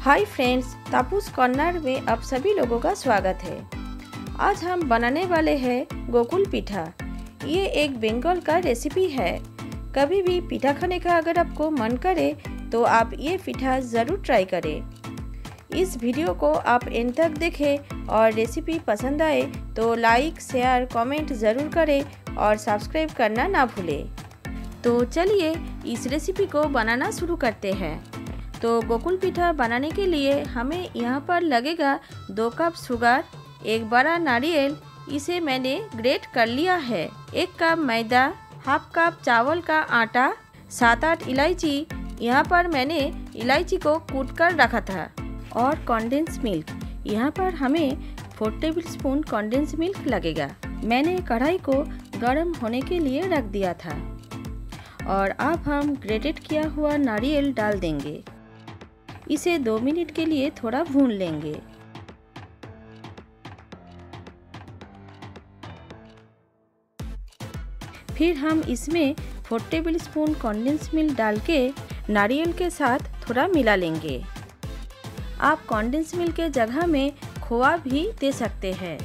Hi friends, तापूस corner में आप सभी लोगों का स्वागत है। आज हम बनाने वाले हैं गोकुल पीठा। ये एक बंगाल का रेसिपी है। कभी भी पीठा खाने का अगर आपको मन करे तो आप ये पीठा ज़रूर ट्राई करें। इस वीडियो को आप एंड तक देखें और रेसिपी पसंद आए तो लाइक, शेयर, कमेंट ज़रूर करें और सब्सक्राइब करना ना भूलें। तो चलिए इस रेसिपी को बनाना शुरू करते हैं। तो गोकुल पीठा बनाने के लिए हमें यहाँ पर लगेगा 2 कप शुगर, 1 बड़ा नारियल, इसे मैंने ग्रेट कर लिया है, 1 कप मैदा, हाफ कप चावल का आटा, 7-8 इलायची, यहाँ पर मैंने इलायची को कूट कर रखा था, और कंडेंस मिल्क। यहाँ पर हमें 4 टेबलस्पून कंडेंस मिल्क लगेगा। मैंने कढ़ाई को गर्म होने के लिए रख दिया था और अब हम ग्रेटेड किया हुआ नारियल डाल देंगे। इसे 2 मिनट के लिए थोड़ा भून लेंगे। फिर हम इसमें 4 टेबलस्पून कंडेंस मिल्क डाल के नारियल के साथ थोड़ा मिला लेंगे। आप कंडेंस मिल्क के जगह में खोआ भी दे सकते हैं।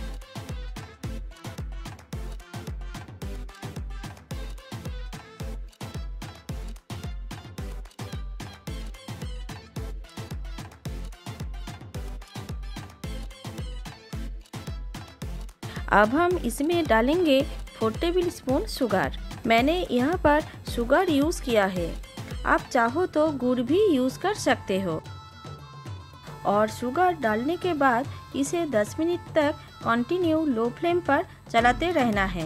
अब हम इसमें डालेंगे 4 टेबलस्पून शुगर। मैंने यहाँ पर शुगर यूज़ किया है, आप चाहो तो गुड़ भी यूज़ कर सकते हो। और शुगर डालने के बाद इसे 10 मिनट तक कंटिन्यू लो फ्लेम पर चलाते रहना है।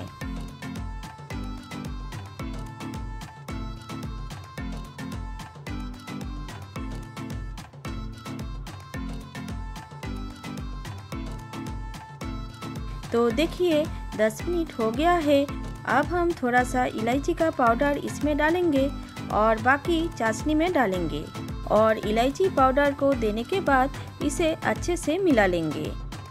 तो देखिए 10 मिनट हो गया है। अब हम थोड़ा सा इलायची का पाउडर इसमें डालेंगे और बाकी चाशनी में डालेंगे और इलायची पाउडर को देने के बाद इसे अच्छे से मिला लेंगे।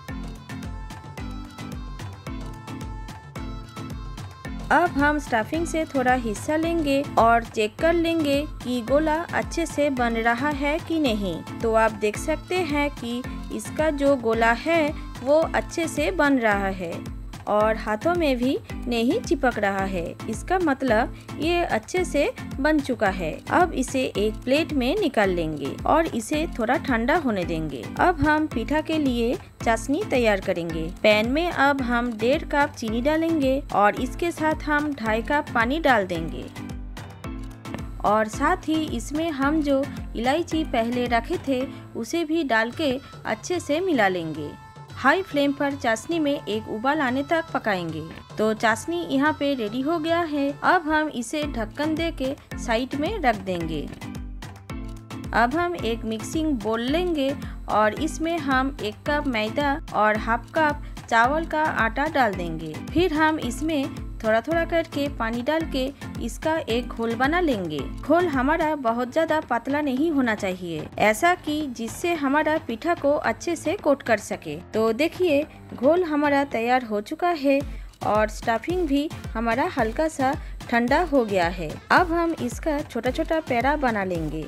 अब हम स्टफिंग से थोड़ा हिस्सा लेंगे और चेक कर लेंगे कि गोला अच्छे से बन रहा है कि नहीं। तो आप देख सकते हैं कि इसका जो गोला है वो अच्छे से बन रहा है और हाथों में भी नहीं चिपक रहा है। इसका मतलब ये अच्छे से बन चुका है। अब इसे एक प्लेट में निकाल लेंगे और इसे थोड़ा ठंडा होने देंगे। अब हम पीठा के लिए चाशनी तैयार करेंगे। पैन में अब हम 1.5 कप चीनी डालेंगे और इसके साथ हम 2.5 कप पानी डाल देंगे और साथ ही इसमें हम जो इलायची पहले रखे थे उसे भी डाल के अच्छे से मिला लेंगे। हाई फ्लेम पर चाशनी में एक उबाल आने तक पकाएंगे। तो चाशनी यहाँ पे रेडी हो गया है। अब हम इसे ढक्कन दे के साइड में रख देंगे। अब हम एक मिक्सिंग बोल लेंगे और इसमें हम 1 कप मैदा और हाफ कप चावल का आटा डाल देंगे। फिर हम इसमें थोड़ा थोड़ा करके पानी डाल के इसका एक घोल बना लेंगे। घोल हमारा बहुत ज़्यादा पतला नहीं होना चाहिए, ऐसा कि जिससे हमारा पीठा को अच्छे से कोट कर सके। तो देखिए घोल हमारा तैयार हो चुका है और स्टफिंग भी हमारा हल्का सा ठंडा हो गया है। अब हम इसका छोटा छोटा पेड़ा बना लेंगे।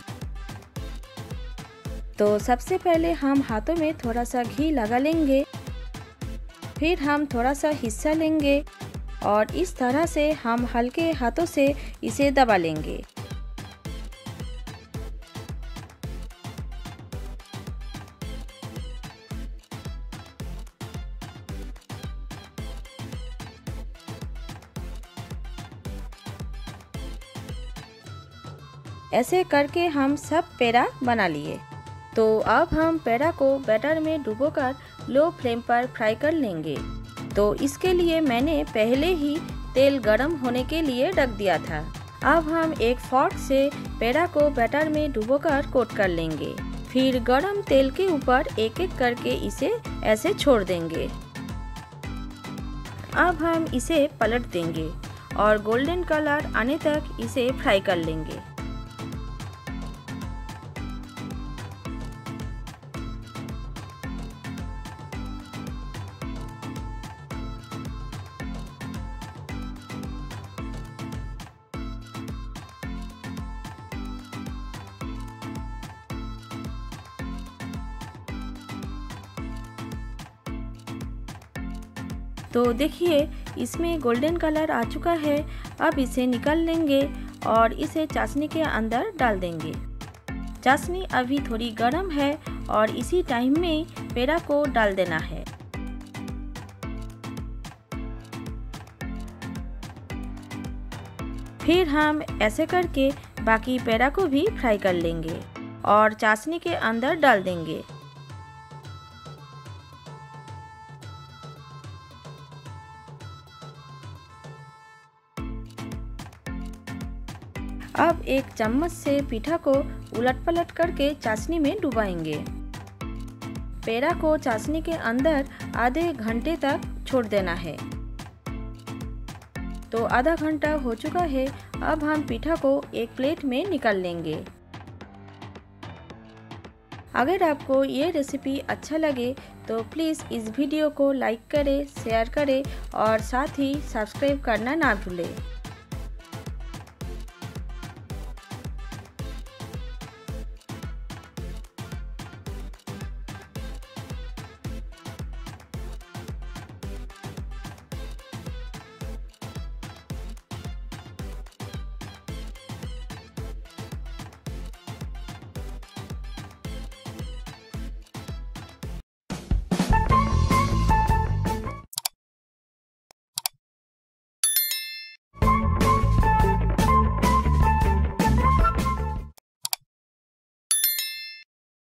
तो सबसे पहले हम हाथों में थोड़ा सा घी लगा लेंगे, फिर हम थोड़ा सा हिस्सा लेंगे और इस तरह से हम हल्के हाथों से इसे दबा लेंगे। ऐसे करके हम सब पेड़ा बना लिए। तो अब हम पेड़ा को बैटर में डुबोकर लो फ्लेम पर फ्राई कर लेंगे। तो इसके लिए मैंने पहले ही तेल गरम होने के लिए रख दिया था। अब हम एक फोर्क से पेड़ा को बैटर में डुबोकर कोट कर लेंगे। फिर गरम तेल के ऊपर एक एक करके इसे ऐसे छोड़ देंगे। अब हम इसे पलट देंगे और गोल्डन कलर आने तक इसे फ्राई कर लेंगे। तो देखिए इसमें गोल्डन कलर आ चुका है। अब इसे निकाल लेंगे और इसे चाशनी के अंदर डाल देंगे। चाशनी अभी थोड़ी गर्म है और इसी टाइम में पेड़ा को डाल देना है। फिर हम ऐसे करके बाकी पेड़ा को भी फ्राई कर लेंगे और चाशनी के अंदर डाल देंगे। अब एक चम्मच से पीठा को उलट-पलट करके चाशनी में डुबाएंगे। पेड़ा को चाशनी के अंदर आधे घंटे तक छोड़ देना है। तो आधा घंटा हो चुका है। अब हम पीठा को एक प्लेट में निकाल लेंगे। अगर आपको ये रेसिपी अच्छा लगे तो प्लीज़ इस वीडियो को लाइक करें, शेयर करें और साथ ही सब्सक्राइब करना ना भूलें।